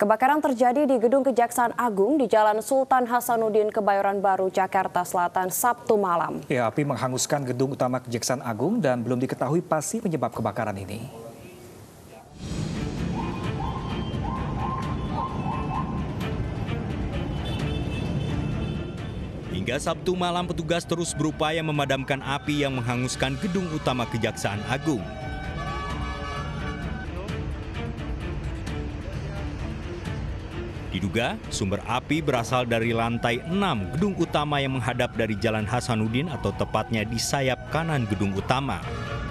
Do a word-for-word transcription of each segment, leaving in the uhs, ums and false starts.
Kebakaran terjadi di Gedung Kejaksaan Agung di Jalan Sultan Hasanuddin, Kebayoran Baru, Jakarta Selatan, Sabtu malam. Ya, api menghanguskan gedung utama Kejaksaan Agung dan belum diketahui pasti penyebab kebakaran ini. Hingga Sabtu malam, petugas terus berupaya memadamkan api yang menghanguskan gedung utama Kejaksaan Agung. Diduga sumber api berasal dari lantai enam gedung utama yang menghadap dari Jalan Hasanuddin atau tepatnya di sayap kanan gedung utama.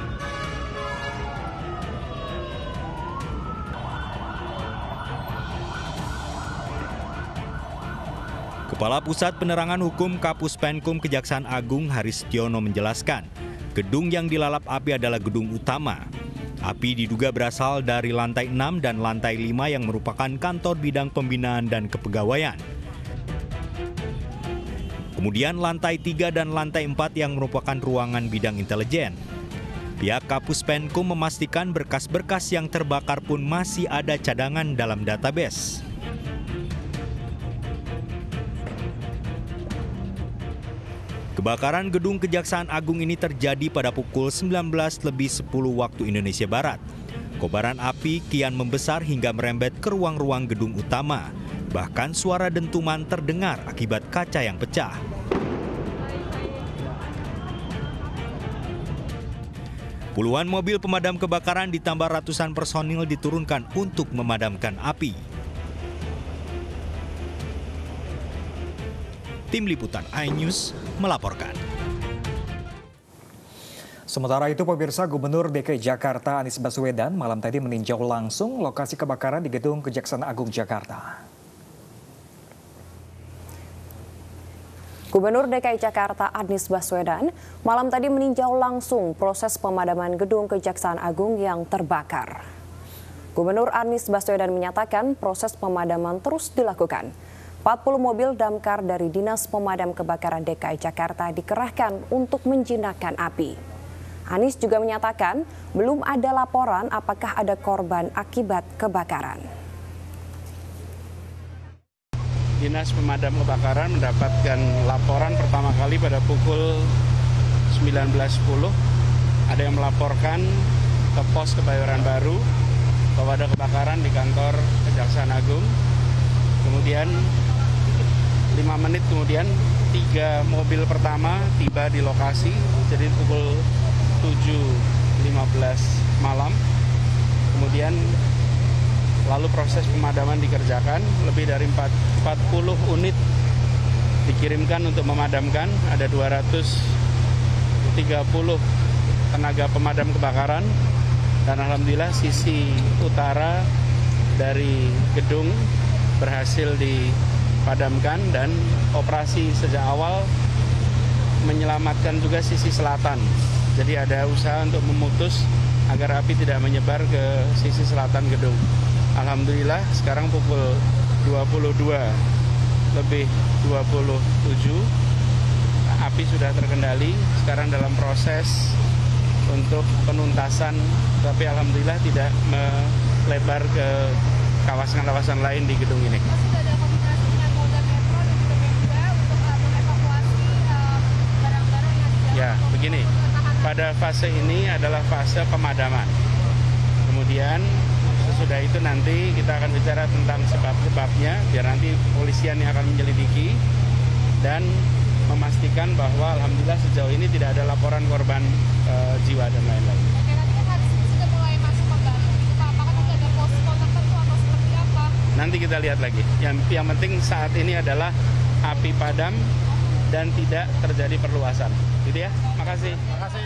Kepala Pusat Penerangan Hukum Kapus Penkum Kejaksaan Agung Haris Tiono menjelaskan, gedung yang dilalap api adalah gedung utama. Api diduga berasal dari lantai enam dan lantai lima yang merupakan kantor bidang pembinaan dan kepegawaian. Kemudian lantai tiga dan lantai empat yang merupakan ruangan bidang intelijen. Pihak Kapus Penkum memastikan berkas-berkas yang terbakar pun masih ada cadangan dalam database. Kebakaran gedung Kejaksaan Agung ini terjadi pada pukul sembilan belas lebih sepuluh waktu Indonesia Barat. Kobaran api kian membesar hingga merembet ke ruang-ruang gedung utama. Bahkan suara dentuman terdengar akibat kaca yang pecah. Puluhan mobil pemadam kebakaran ditambah ratusan personil diturunkan untuk memadamkan api. Tim Liputan iNews melaporkan. Sementara itu, pemirsa, Gubernur D K I Jakarta Anies Baswedan malam tadi meninjau langsung lokasi kebakaran di Gedung Kejaksaan Agung Jakarta. Gubernur D K I Jakarta Anies Baswedan malam tadi meninjau langsung proses pemadaman Gedung Kejaksaan Agung yang terbakar. Gubernur Anies Baswedan menyatakan proses pemadaman terus dilakukan. empat puluh mobil damkar dari Dinas Pemadam Kebakaran D K I Jakarta dikerahkan untuk menjinakkan api. Anies juga menyatakan belum ada laporan apakah ada korban akibat kebakaran. Dinas Pemadam Kebakaran mendapatkan laporan pertama kali pada pukul sembilan belas sepuluh. Ada yang melaporkan ke pos Kebayoran Baru bahwa ada kebakaran di kantor Kejaksaan Agung. Kemudian lima menit kemudian tiga mobil pertama tiba di lokasi, jadi pukul tujuh lima belas malam. Kemudian lalu proses pemadaman dikerjakan, lebih dari empat puluh unit dikirimkan untuk memadamkan, ada dua ratus tiga puluh tenaga pemadam kebakaran, dan alhamdulillah sisi utara dari gedung berhasil dipadamkan dan operasi sejak awal menyelamatkan juga sisi selatan. Jadi ada usaha untuk memutus agar api tidak menyebar ke sisi selatan gedung. Alhamdulillah sekarang pukul dua puluh dua lebih dua puluh tujuh api sudah terkendali, sekarang dalam proses untuk penuntasan, tapi alhamdulillah tidak melebar ke kawasan-kawasan lain di gedung ini. Sudah ada komunikasi dengan Polda Metro dan juga Pemda untuk mengevakuasi barang-barang yang tidak. Ya, begini. Pada fase ini adalah fase pemadaman. Kemudian sesudah itu nanti kita akan bicara tentang sebab-sebabnya, biar nanti kepolisian yang akan menyelidiki dan memastikan bahwa alhamdulillah sejauh ini tidak ada laporan korban e, jiwa dan lain-lain. Oke, nanti kan hari ini sudah mulai masuk kembali, Pak. Apakah nanti ada posko tertentu atau seperti apa? Nanti kita lihat lagi. Yang, yang penting saat ini adalah api padam dan tidak terjadi perluasan. Gitu ya. Makasih. Makasih.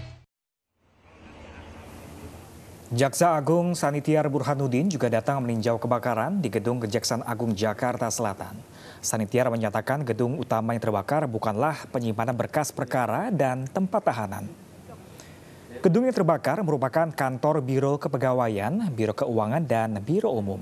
Jaksa Agung Sanitiar Burhanuddin juga datang meninjau kebakaran di Gedung Kejaksaan Agung Jakarta Selatan. Sanitiar menyatakan gedung utama yang terbakar bukanlah penyimpanan berkas perkara dan tempat tahanan. Gedung yang terbakar merupakan kantor Biro Kepegawaian, Biro Keuangan, dan Biro Umum.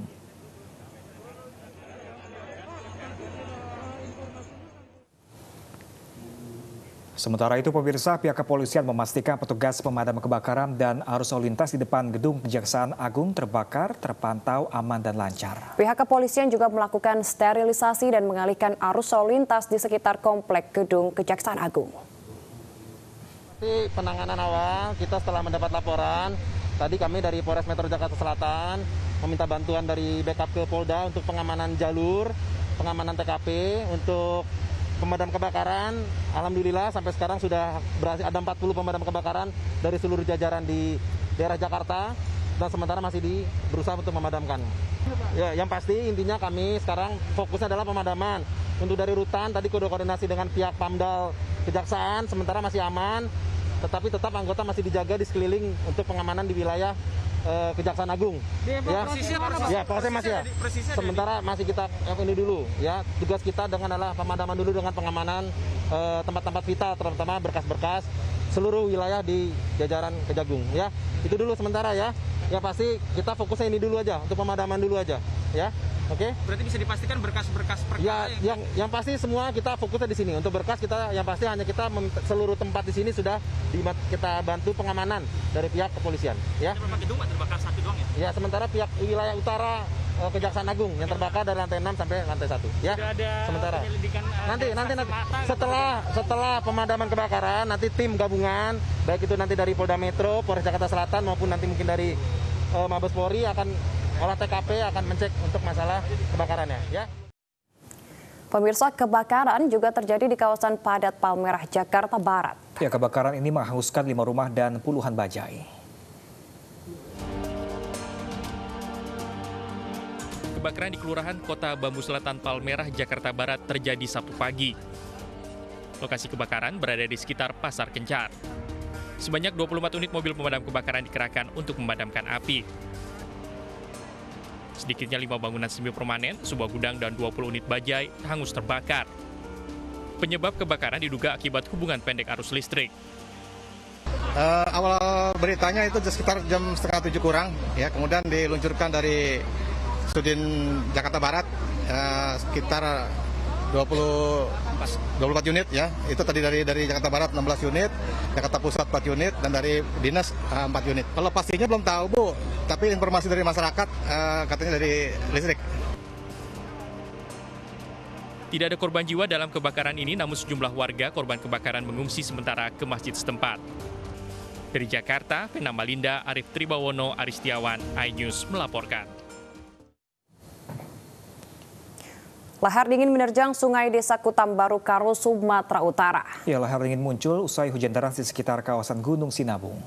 Sementara itu pemirsa, pihak kepolisian memastikan petugas pemadam kebakaran dan arus lalu lintas di depan gedung Kejaksaan Agung terbakar terpantau aman dan lancar. Pihak kepolisian juga melakukan sterilisasi dan mengalihkan arus lalu lintas di sekitar komplek gedung Kejaksaan Agung. Penanganan awal kita setelah mendapat laporan, tadi kami dari Polres Metro Jakarta Selatan meminta bantuan dari backup ke Polda untuk pengamanan jalur, pengamanan T K P untuk pemadam kebakaran. Alhamdulillah sampai sekarang sudah berhasil ada empat puluh pemadam kebakaran dari seluruh jajaran di daerah Jakarta dan sementara masih di berusaha untuk memadamkan. Ya, yang pasti intinya kami sekarang fokusnya adalah pemadaman. Untuk dari rutan tadi koordinasi dengan pihak Pamdal Kejaksaan sementara masih aman, tetapi tetap anggota masih dijaga di sekeliling untuk pengamanan di wilayah eh, Kejaksaan Agung. Ya, ya prosesnya masih ya. Sementara masih kita ini dulu ya. Tugas kita dengan adalah pemadaman dulu dengan pengamanan tempat-tempat eh, vital, terutama berkas-berkas seluruh wilayah di jajaran Kejagung ya. Itu dulu sementara ya. Ya pasti kita fokusnya ini dulu aja untuk pemadaman dulu aja ya. Oke. Berarti bisa dipastikan berkas-berkas perkara ya, yang yang pasti semua kita fokusnya di sini. Untuk berkas kita yang pasti hanya kita seluruh tempat di sini sudah di, kita bantu pengamanan dari pihak kepolisian ya. Berapa gedung terbakar satu doang ya? Ya sementara pihak wilayah utara eh, Kejaksaan Agung yang terbakar dari lantai enam sampai lantai satu ya. Sudah ada sementara. penyelidikan uh, Nanti nanti nanti mata, setelah setelah pemadaman kebakaran nanti tim gabungan baik itu nanti dari Polda Metro, Polres Jakarta Selatan maupun nanti mungkin dari uh, Mabes Polri akan olah T K P akan mencek untuk masalah kebakarannya ya. Pemirsa, kebakaran juga terjadi di kawasan padat Palmerah, Jakarta Barat. Ya, kebakaran ini menghanguskan lima rumah dan puluhan bajai. Kebakaran di Kelurahan Kota Bambu Selatan Palmerah, Jakarta Barat terjadi Sabtu pagi. Lokasi kebakaran berada di sekitar Pasar Kencar. Sebanyak dua puluh empat unit mobil pemadam kebakaran dikerahkan untuk memadamkan api. Sedikitnya lima bangunan semi permanen, sebuah gudang dan dua puluh unit bajai hangus terbakar. Penyebab kebakaran diduga akibat hubungan pendek arus listrik. Uh, awal beritanya itu sekitar jam setengah tujuh kurang, ya. Kemudian diluncurkan dari Sudin Jakarta Barat uh, sekitar dua puluh empat unit, ya. Itu tadi dari dari Jakarta Barat enam belas unit, Jakarta Pusat empat unit, dan dari Dinas uh, empat unit. Kalau pastinya belum tahu, Bu. Tapi informasi dari masyarakat uh, katanya dari listrik. Tidak ada korban jiwa dalam kebakaran ini, namun sejumlah warga korban kebakaran mengungsi sementara ke masjid setempat. Dari Jakarta, Vena Malinda, Arif Tribawono, Aristiawan, iNews melaporkan. Lahar dingin menerjang Sungai Desa Kutambaru, Karo, Sumatera Utara. Ya, lahar dingin muncul usai hujan deras di sekitar kawasan Gunung Sinabung.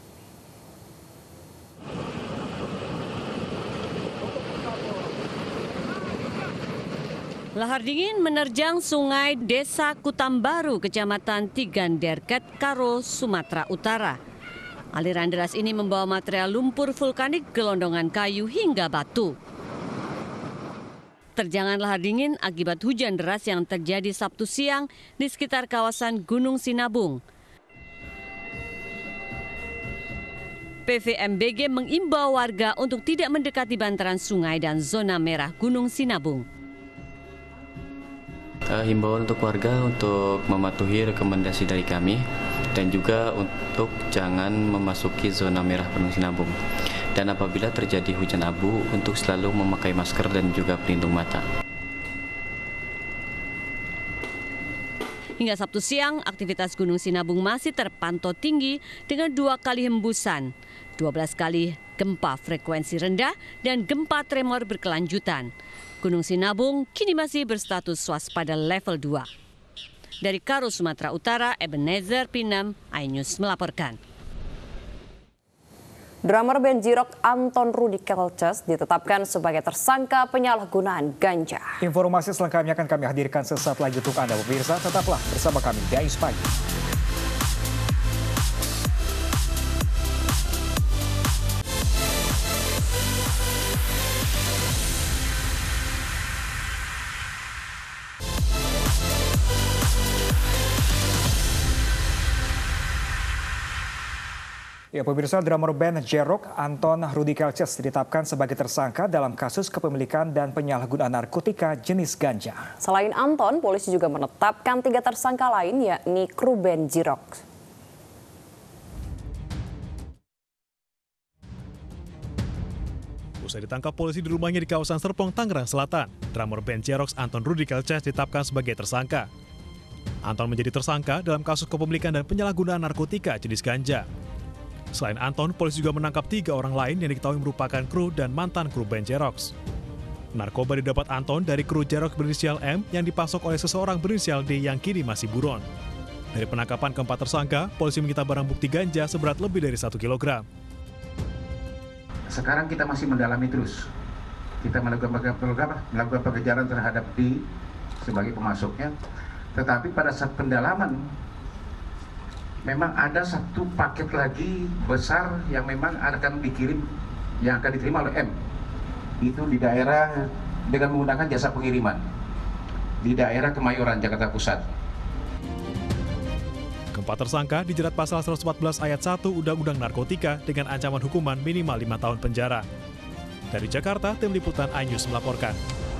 Lahar dingin menerjang Sungai Desa Kutambaru, Kecamatan Tiganderket, Karo, Sumatera Utara. Aliran deras ini membawa material lumpur vulkanik, gelondongan kayu hingga batu. Terjangan lahar dingin akibat hujan deras yang terjadi Sabtu siang di sekitar kawasan Gunung Sinabung. P V M B G mengimbau warga untuk tidak mendekati bantaran sungai dan zona merah Gunung Sinabung. Uh, himbauan untuk warga untuk mematuhi rekomendasi dari kami dan juga untuk jangan memasuki zona merah Gunung Sinabung. Dan apabila terjadi hujan abu, untuk selalu memakai masker dan juga pelindung mata. Hingga Sabtu siang, aktivitas Gunung Sinabung masih terpantau tinggi dengan dua kali hembusan, dua belas kali gempa frekuensi rendah, dan gempa tremor berkelanjutan. Gunung Sinabung kini masih berstatus waspada level dua. Dari Karo, Sumatera Utara, Ebenezer Pinam, iNews melaporkan. Drummer band J-Rock Anton Rudy Kelces ditetapkan sebagai tersangka penyalahgunaan ganja. Informasi selengkapnya akan kami hadirkan sesaat lagi untuk Anda pemirsa. Tetaplah bersama kami di iNews Pagi. Ya, pemirsa, drummer band J-Rock Anton Rudy Kelces ditetapkan sebagai tersangka dalam kasus kepemilikan dan penyalahgunaan narkotika jenis ganja. Selain Anton, polisi juga menetapkan tiga tersangka lain, yakni kru band J-Rock. Usai ditangkap polisi di rumahnya di kawasan Serpong, Tangerang Selatan, drummer band J-Rock Anton Rudy Kelces ditetapkan sebagai tersangka. Anton menjadi tersangka dalam kasus kepemilikan dan penyalahgunaan narkotika jenis ganja. Selain Anton, polisi juga menangkap tiga orang lain yang diketahui merupakan kru dan mantan kru band J-Rock. Narkoba didapat Anton dari kru J-Rock berinisial M yang dipasok oleh seseorang berinisial D yang kini masih buron. Dari penangkapan keempat tersangka, polisi menyita barang bukti ganja seberat lebih dari satu kilogram. Sekarang kita masih mendalami terus. Kita melakukan, melakukan pengejaran terhadap D sebagai pemasoknya. Tetapi pada saat pendalaman, memang ada satu paket lagi besar yang memang akan dikirim, yang akan diterima oleh M. Itu di daerah dengan menggunakan jasa pengiriman di daerah Kemayoran, Jakarta Pusat. Keempat tersangka dijerat pasal seratus empat belas ayat satu Undang-Undang Narkotika dengan ancaman hukuman minimal lima tahun penjara. Dari Jakarta, tim liputan iNews melaporkan.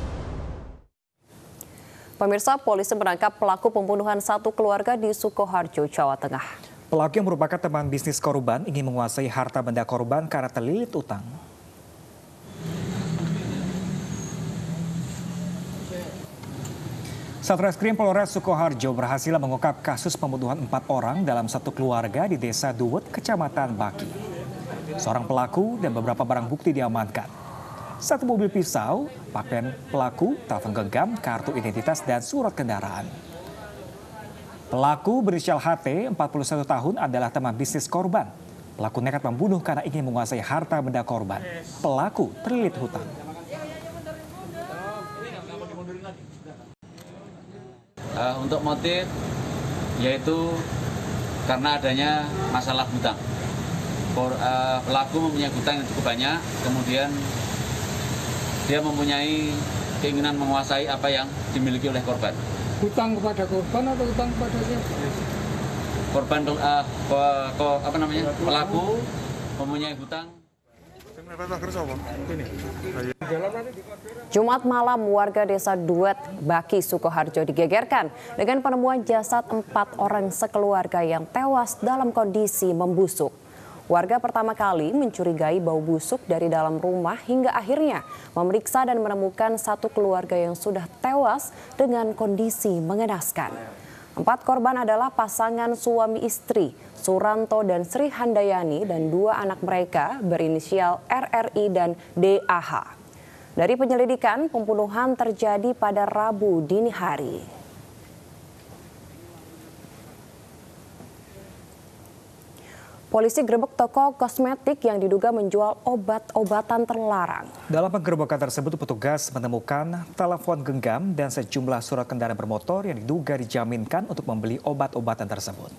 Pemirsa, polisi menangkap pelaku pembunuhan satu keluarga di Sukoharjo, Jawa Tengah. Pelaku yang merupakan teman bisnis korban ingin menguasai harta benda korban karena terlilit utang. Satreskrim Polres Sukoharjo berhasil mengungkap kasus pembunuhan empat orang dalam satu keluarga di Desa Duwet, Kecamatan Baki. Seorang pelaku dan beberapa barang bukti diamankan. Satu mobil pisau, pakaian pelaku, telepon genggam, kartu identitas, dan surat kendaraan. Pelaku berinisial H T, empat puluh satu tahun, adalah teman bisnis korban. Pelaku nekat membunuh karena ingin menguasai harta benda korban. Pelaku terlilit hutang. Uh, untuk motif, yaitu karena adanya masalah hutang. For, uh, pelaku mempunyai hutang yang cukup banyak, kemudian dia mempunyai keinginan menguasai apa yang dimiliki oleh korban. Hutang kepada korban atau hutang kepada siapa? Korban, uh, ko, ko, apa namanya, pelaku mempunyai hutang. Jumat malam, warga Desa Duwet, Baki, Sukoharjo digegerkan dengan penemuan jasad empat orang sekeluarga yang tewas dalam kondisi membusuk. Warga pertama kali mencurigai bau busuk dari dalam rumah hingga akhirnya memeriksa dan menemukan satu keluarga yang sudah tewas dengan kondisi mengenaskan. Empat korban adalah pasangan suami istri, Suranto dan Sri Handayani, dan dua anak mereka berinisial R R I dan D A H. Dari penyelidikan, pembunuhan terjadi pada Rabu dini hari. Polisi gerebek toko kosmetik yang diduga menjual obat-obatan terlarang. Dalam penggerebekan tersebut, petugas menemukan telepon genggam dan sejumlah surat kendaraan bermotor yang diduga dijaminkan untuk membeli obat-obatan tersebut.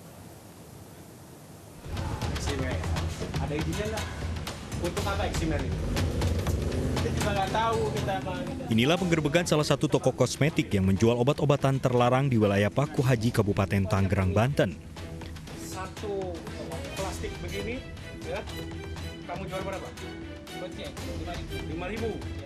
Ada izinnya nggak? Untuk apa eksimer itu? Kita juga nggak tahu. Kita... Inilah penggerebekan salah satu toko kosmetik yang menjual obat-obatan terlarang di wilayah Paku Haji, Kabupaten Tangerang, Banten. Satu plastik begini, ya, kamu jual berapa? lima ribu.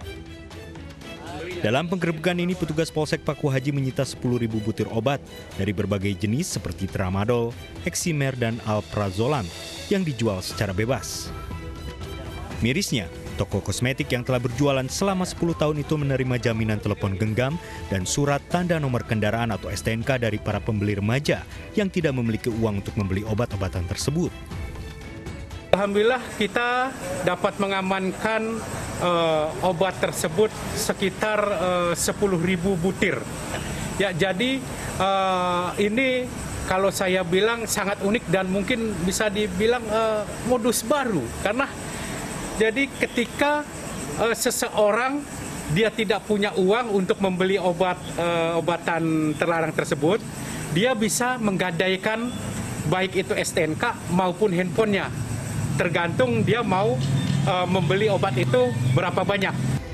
Dalam penggerebekan ini, petugas Polsek Paku Haji menyita sepuluh ribu butir obat dari berbagai jenis seperti tramadol, eksimer, dan alprazolam yang dijual secara bebas. Mirisnya, toko kosmetik yang telah berjualan selama sepuluh tahun itu menerima jaminan telepon genggam dan surat tanda nomor kendaraan atau S T N K dari para pembeli remaja yang tidak memiliki uang untuk membeli obat-obatan tersebut. Alhamdulillah kita dapat mengamankan uh, obat tersebut sekitar uh, sepuluh ribu butir. Ya, jadi uh, ini kalau saya bilang sangat unik dan mungkin bisa dibilang uh, modus baru, karena jadi ketika uh, seseorang dia tidak punya uang untuk membeli obat uh, obatan terlarang tersebut, dia bisa menggadaikan baik itu S T N K maupun handphonenya. Tergantung dia mau uh, membeli obat itu berapa banyak.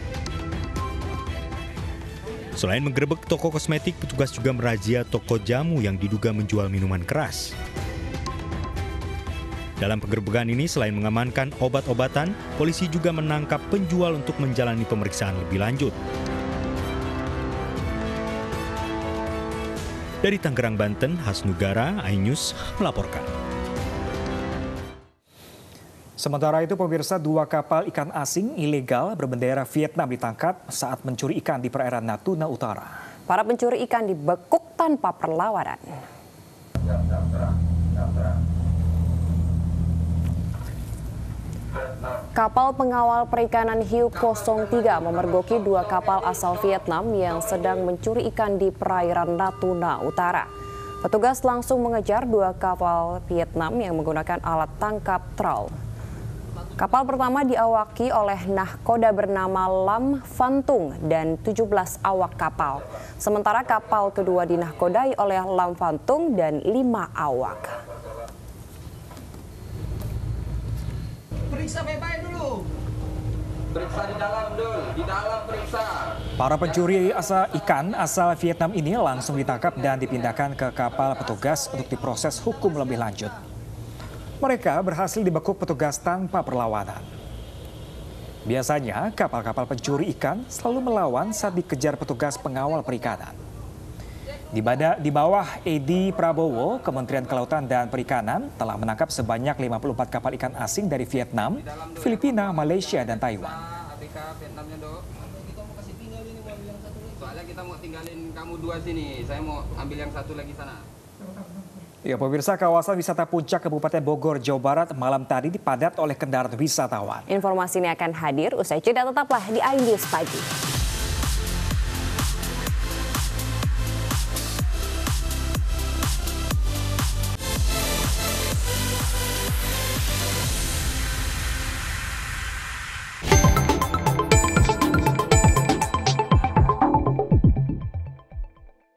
Selain menggerebek toko kosmetik, petugas juga merazia toko jamu yang diduga menjual minuman keras. Dalam penggerbekan ini, selain mengamankan obat-obatan, polisi juga menangkap penjual untuk menjalani pemeriksaan lebih lanjut. Dari Tangerang, Banten, Hasnugara, iNews melaporkan. Sementara itu, pemirsa, dua kapal ikan asing ilegal berbendera Vietnam ditangkap saat mencuri ikan di perairan Natuna Utara. Para pencuri ikan dibekuk tanpa perlawanan. Kapal pengawal perikanan Hiu nol tiga memergoki dua kapal asal Vietnam yang sedang mencuri ikan di perairan Natuna Utara. Petugas langsung mengejar dua kapal Vietnam yang menggunakan alat tangkap trawl. Kapal pertama diawaki oleh nahkoda bernama Lam Van Tung dan tujuh belas awak kapal. Sementara kapal kedua dinahkodai oleh Lam Van Tung dan lima awak. Periksa baik-baik dulu. Periksa di dalam dulu, di dalam periksa. Para pencuri asal ikan asal Vietnam ini langsung ditangkap dan dipindahkan ke kapal petugas untuk diproses hukum lebih lanjut. Mereka berhasil dibekuk petugas tanpa perlawanan. Biasanya kapal-kapal pencuri ikan selalu melawan saat dikejar petugas pengawal perikanan. Di, bada, di bawah Edi Prabowo, Kementerian Kelautan dan Perikanan telah menangkap sebanyak lima puluh empat kapal ikan asing dari Vietnam, Filipina, Malaysia, dan Taiwan. Soalnya kita mau tinggalin kamu dua sini, saya mau ambil yang satu lagi sana. Ya, pemirsa, kawasan wisata Puncak Kabupaten Bogor, Jawa Barat malam tadi dipadat oleh kendaraan wisatawan. Informasi ini akan hadir usai jeda, tetaplah di iNews Pagi.